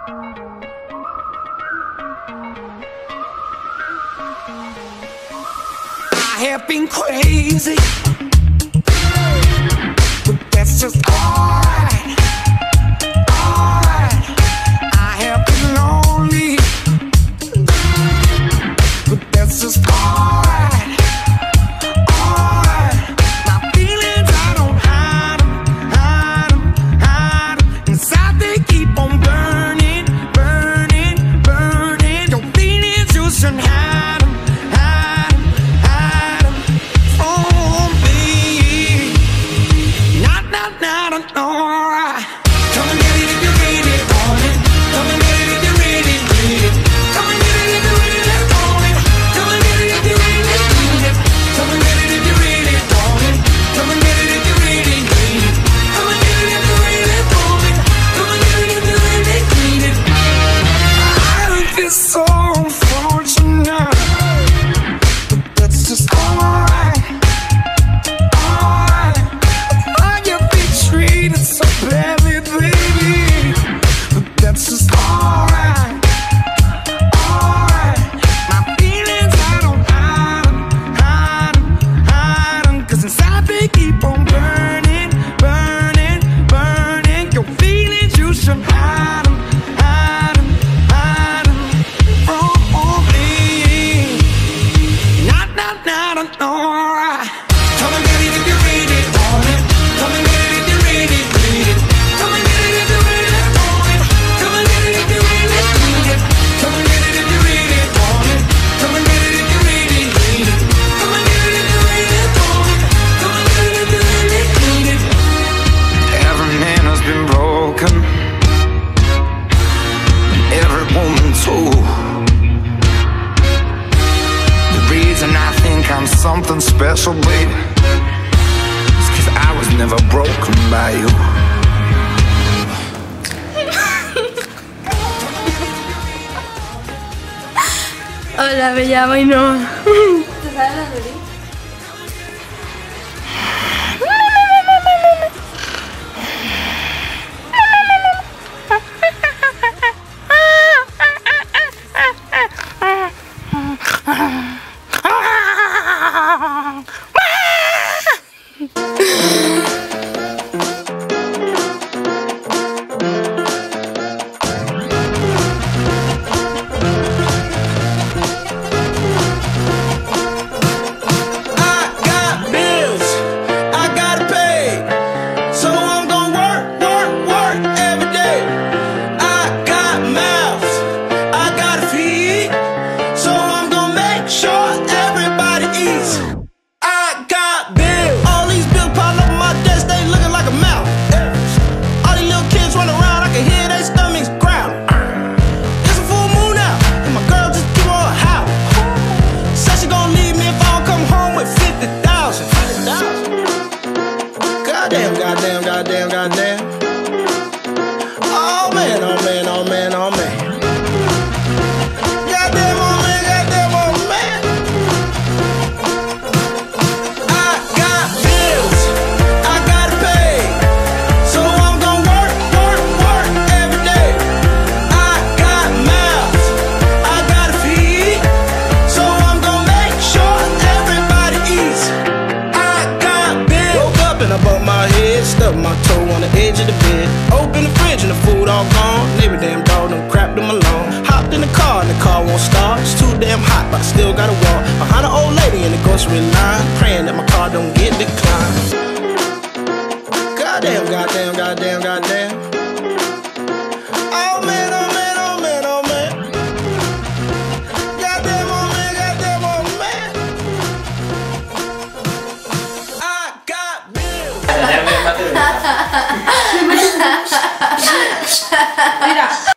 I have been crazy, but that's just alright, alright. I have been lonely, but that's just alright, alright. My feelings, I don't hide them, hide them, hide them. Inside they keep on burning, burning, burning. Your feelings, you shouldn't hide them, hide them, hide them from me. Not, not, not, alright. Come and get it if you really want it. Come and get it if you really need it. Come and get it if you really want it. Come and get it if you really need it. Come and get it if you really want it. Come and get it if you really need it. Come and get it if you really want it. Come and get it if you really need it. I feel so unfortunate, but that's just alright, alright. I get be treated so badly, baby, but that's just alright, alright. My feelings, I don't hide them, hide them, hide them. 'Cause inside they keep on burning, burning, burning. Your feelings, you should hide them, hide them, hide them from me. Not, not, not, alright. Come and get it if you really want it. Come and get it if you really need it. Come and get it if you really want it. Come and get it if you really need it. Come and get it if you really want it. Come and get it if you really need it. Come and get it if you really want it. Come and get it if you really need it. Every man has been broken, every woman too. The reason I think I'm something special, baby, is 'cause I was never broken by you. Hola, me llamo Ainhoa. ¿Te sabes la de goddamn, goddamn. Oh man, oh man, oh man, oh man. Goddamn, oh man, goddamn, oh man. I got bills, I gotta pay, so I'm gonna work, work, work every day. I got mouths, I gotta feed, so I'm gonna make sure everybody eats. I got bills. Woke up and I bumped my head, stubbed my toe on the edge of the bed. Open the fridge and the food all gone. Every damn dog done crapped them alone. Hopped in the car and the car won't start. It's too damn hot, but I still gotta walk behind an old lady in the grocery line, praying that my car don't get declined. Goddamn, goddamn, goddamn, goddamn. Oh man, oh man, oh man, oh man. Goddamn, oh man, goddamn, oh man. I got bills. Mira.